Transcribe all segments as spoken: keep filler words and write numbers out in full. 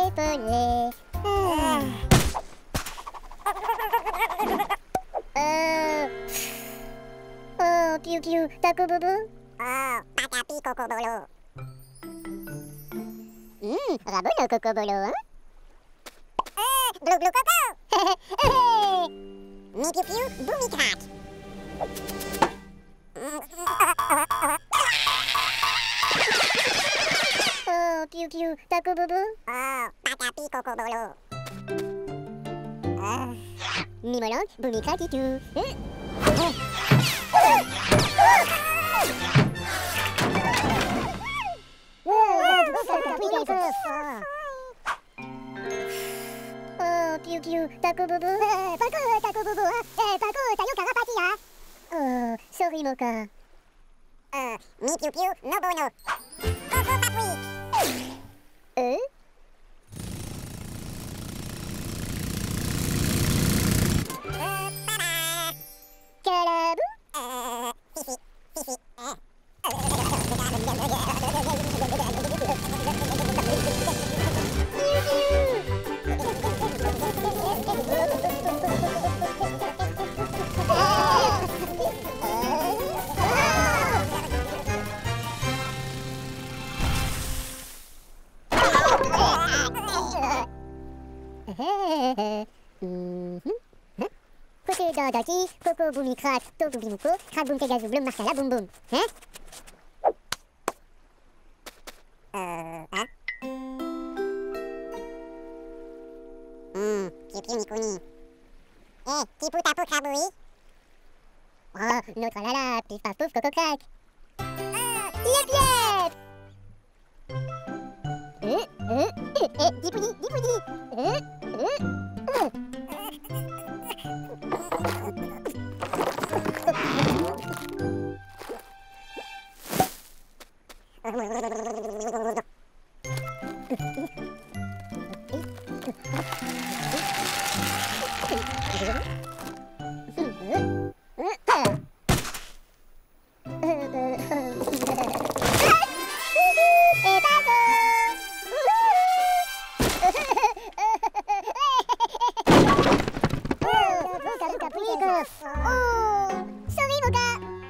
épaulé. Ah. Euh... Oh, Piu Piu, Taco Bobo. Oh, Patapi Cocobolo. Hum, Rabolo Cocobolo, hein? Euh, Glou Glou Coco. Hey! Mi Piu Piu, Boumi Crack. Oh, Piu Piu, Taco Bobo. Oh, Patapi Cocobolo. Oh. Mimolang, Boumi Craquitou. Hein? Oh, Piu Piu, Taco Bobo. Eh, Paco, Taco Bobo, hein? Eh, Paco, Tayo Karapati, hein? Oh, sorry Moka. Euh, Mi Piu Piu, Nobono. Coco Papouik. Euh? Euh, Pada. Calabou? Euh, Fifi, Fifi, eh. Côté Dodoti, Coco Boumi Crack, Togo Bimouko, Crack Boum Tegazou, Blum Marcala, Boum Boum. Hein? Euh, hein? Hum, Piu Piu Nikuni. Eh, Tipu Tapu Kraboui. Oh, notre lala, pif paf pouf, Coco Crack. Euh, Yep yep! Euh, euh, euh, euh, Dipoudi, Dipoudi. Euh, euh, euh. Et Paco! Oh, sorry Moka.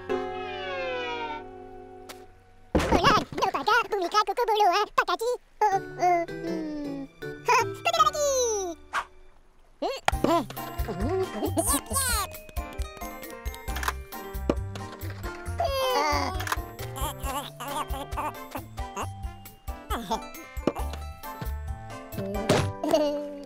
Molag, no Paca, Boumika, Coco Bolo, hein, Pacati. Oh, euh, hmm. Ha, Côté Balaki. Eh, eh. Yep, yep. Euh.